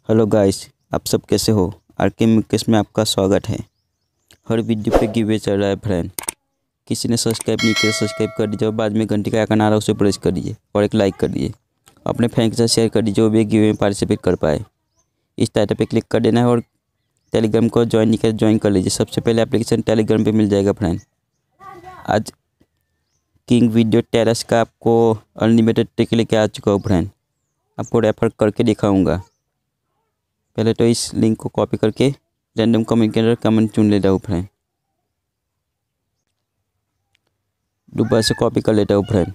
Hello guys, आप सब कैसे हो। आरके मुकेश में आपका स्वागत है। हर वीडियो पे गिवे चल रहा है फ्रेंड। किसी ने सब्सक्राइब नहीं किया सब्सक्राइब कर दीजिए और बाद में घंटी का आइकन आ रहा है उसे प्रेस कर दीजिए और एक लाइक कर दीजिए। अपने फ्रेंड के साथ शेयर कर दीजिए वो भी गिवे में पार्टिसिपेट कर पाए। इस टाइटल पे क्लिक कर देना है और टेलीग्राम को ज्वाइन नहीं किया ज्वाइन कर लीजिए। सबसे पहले एप्लीकेशन टेलीग्राम पर मिल जाएगा फ्रेंड। आज किंग वीडियो टेरस का आपको अनलिमिटेड ट्रिक लेके आ चुका हूँ फ्रेंड। आपको रेफर करके दिखाऊँगा। पहले तो इस लिंक को कॉपी करके रैंडम कमेंट के अंदर कमेंट चुन लेता हूँ फ्रेंड। दोबारा से कॉपी कर लेता हूँ फ्रेंड।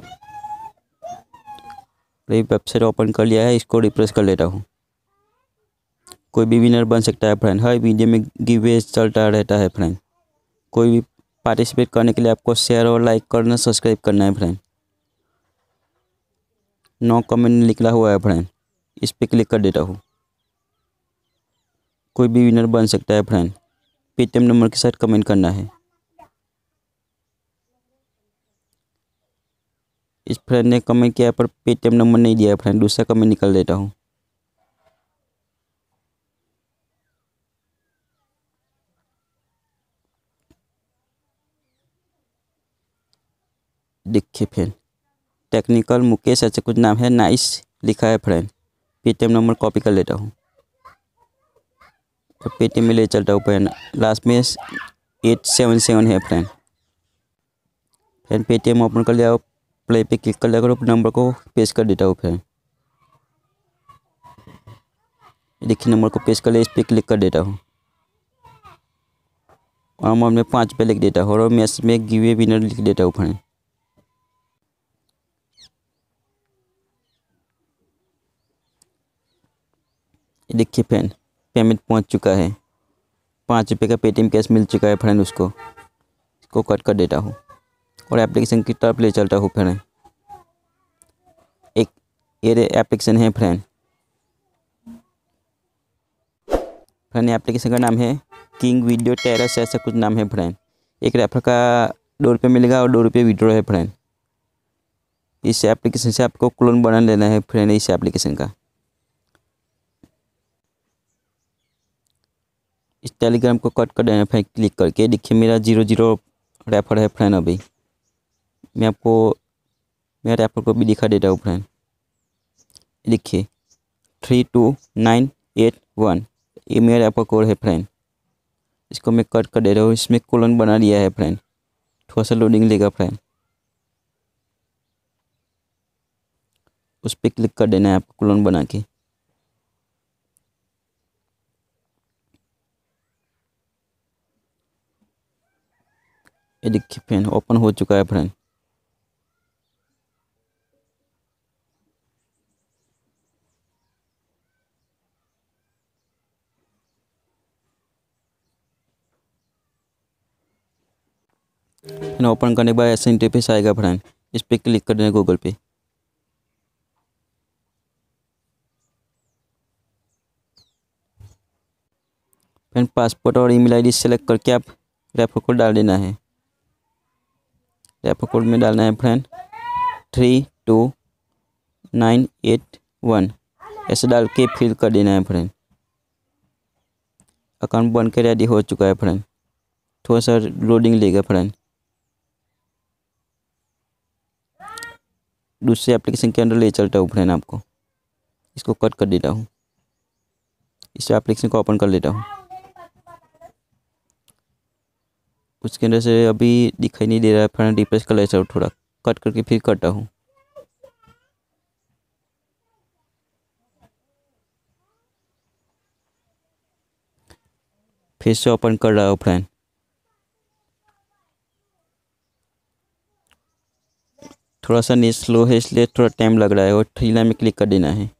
ये वेबसाइट ओपन कर लिया है, इसको रिफ्रेश कर लेता हूँ। कोई भी विनर बन सकता है फ्रेंड। हर वीडियो में गिवे चलता रहता है फ्रेंड। कोई भी पार्टिसिपेट करने के लिए आपको शेयर और लाइक करना सब्सक्राइब करना है फ्रेंड। 9 कमेंट लिखा हुआ है फ्रेंड, इस पर क्लिक कर देता हूँ। कोई भी विनर बन सकता है फ्रेंड। पेटीएम नंबर के साथ कमेंट करना है। इस फ्रेंड ने कमेंट किया पर पेटीएम नंबर नहीं दिया है फ्रेंड। दूसरा कमेंट निकाल देता हूँ। देखिए फ्रेंड, टेक्निकल मुकेश ऐसे कुछ नाम है, नाइस लिखा है फ्रेंड। पेटीएम नंबर कॉपी कर लेता हूँ और पेटीएम में ले चलता हूँ फ्रेंड। लास्ट में 877 है फ्रेंड। पेटीएम ओपन कर लिया, प्ले पे क्लिक कर लिया करो, नंबर को पेस्ट कर देता हूँ फ्रेंड। देखिए नंबर को पेस्ट कर लिया, इस पर क्लिक कर देता हूँ और अमाउंट में 5 पे लिख देता हूँ और मैसेज में गिवे विनर लिख देता हूँ फ्रेंड। देखिए फ्रेंड, पेमेंट पहुँच चुका है। 5 रुपये का पेटीएम कैश मिल चुका है फ्रेंड। इसको कट कर देता हूँ और एप्लीकेशन की तरफ ले चलता हूँ फ्रेंड। एक ये एप्लीकेशन है फ्रेंड। एप्लीकेशन का नाम है किंग वीडियो टेरस, ऐसा कुछ नाम है फ्रेंड। एक रेफर का 2 रुपये मिलेगा और 2 रुपये विड्रॉ है फ्रेंड। इस एप्लीकेशन से आपको क्लोन बना लेना है फ्रेंड इस एप्लीकेशन का। इस टेलीग्राम को कट कर देना फ्रेंड क्लिक करके। देखिए मेरा 00 रेफर है फ्रेंड। अभी मैं आपको मेरा रेफर को भी दिखा देता हूँ फ्रेंड। देखिए 32981 ये मेरा रेफर कोड है फ्रेंड। इसको मैं कट कर दे रहा हूँ। इसमें कोलन बना दिया है फ्रेंड। थोड़ा सा लोडिंग लेगा फ्रेंड, उस पर क्लिक कर देना है आपको कोलन बना के। ये देखिए फ्रेंड ओपन हो चुका है फ्रेंड। ओपन करने के बाद ऐसा इंटरफेस आएगा फ्रेंड। इस पर क्लिक कर देना गूगल पे। फ्रेंड पासपोर्ट और ईमेल आईडी सेलेक्ट करके आप रेफर कोड डाल देना है। रेफर कोड में डालना है फ्रेंड 32981 ऐसे डाल के फिल कर देना है फ्रेंड। अकाउंट बन के रेडी हो चुका है फ्रेंड। थोड़ा सा लोडिंग लेगा फ्रेंड। दूसरे एप्लीकेशन के अंदर ले चलता हूँ फ्रेंड आपको। इसको कट कर देता हूँ। इस एप्लीकेशन को ओपन कर लेता हूँ। उसके अंदर से अभी दिखाई नहीं दे रहा है फ्रेंड। रिफ्रेश कर लेता हूँ, थोड़ा कट करके फिर करता हूँ। फिर से ओपन कर रहा हूँ फ्रेंड। थोड़ा सा नेट स्लो है इसलिए थोड़ा टाइम लग रहा है और 3 लाइन में क्लिक कर देना है।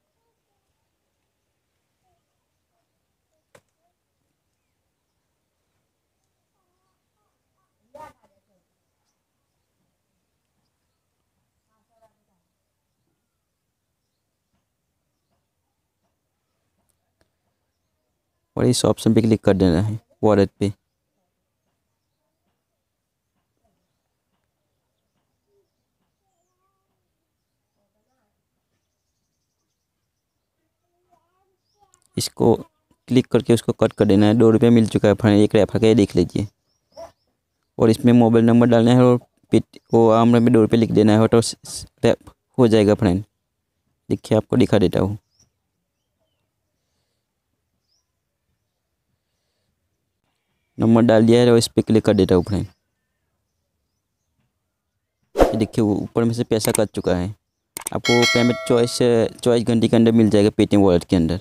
और इस ऑप्शन पे क्लिक कर देना है वॉलेट पे। इसको क्लिक करके उसको कट कर देना है। 2 रुपये मिल चुका है फ्रेंड एक रेफर का, ये देख लीजिए। और इसमें मोबाइल नंबर डालना है और वो आमर में 2 रुपये लिख देना है, तो हो जाएगा फ्रेंड। देखिए आपको दिखा देता हूँ। नंबर डाल दिया है और इस पर क्लिक कर देता हूँ फ्रेंड। ये देखिए ऊपर में से पैसा कट चुका है। आपको पेमेंट 24 घंटे के अंदर मिल जाएगा पेटीएम वॉलेट के अंदर।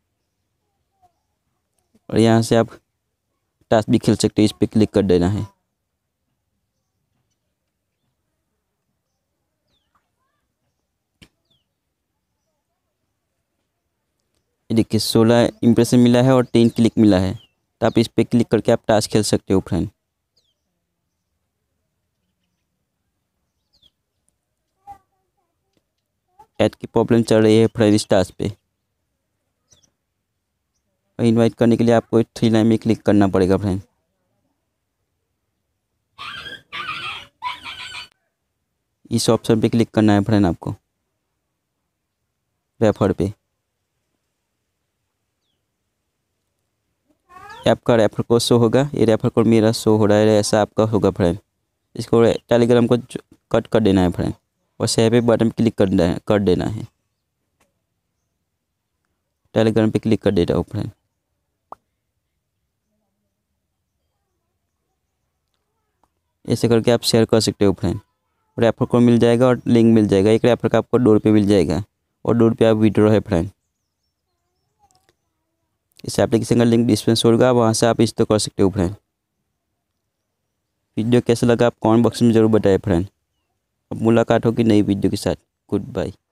और यहाँ से आप टास्क भी खेल सकते हो, इस पर क्लिक कर देना है। ये देखिए 16 इम्प्रेशन मिला है और 3 क्लिक मिला है। तो आप इस पर क्लिक करके आप टास्क खेल सकते हो फ्रेंड। ऐड की प्रॉब्लम चल रही है फ्रेंड इस टास्क पे। और इनवाइट करने के लिए आपको 3 लाइन में क्लिक करना पड़ेगा फ्रेंड। इस ऑप्शन पे क्लिक करना है फ्रेंड आपको, रेफर पे। आपका रेफर कोड शो होगा, ये रेफर कोड मेरा शो हो रहा है, ऐसा आपका होगा फ्रेंड। इसको टेलीग्राम को कट कर देना है फ्रेंड और सेव पे बटन क्लिक कर देना है। टेलीग्राम पे क्लिक कर देता हूँ फ्रेंड। ऐसे करके आप शेयर कर सकते हो फ्रेंड। रेफर कोड मिल जाएगा और लिंक मिल जाएगा। एक रेफर का आपको 2 रुपये मिल जाएगा और 2 रुपये आप विड्रॉ है फ्रेंड। इस एप्लीकेशन का लिंक डिस्क्रिप्शन होगा, वहाँ से आप इंस्टॉल कर सकते हो फ्रेंड। वीडियो कैसा लगा आप कमेंट बॉक्स में ज़रूर बताएं फ्रेंड। अब मुलाकात होगी नई वीडियो के साथ। Good bye.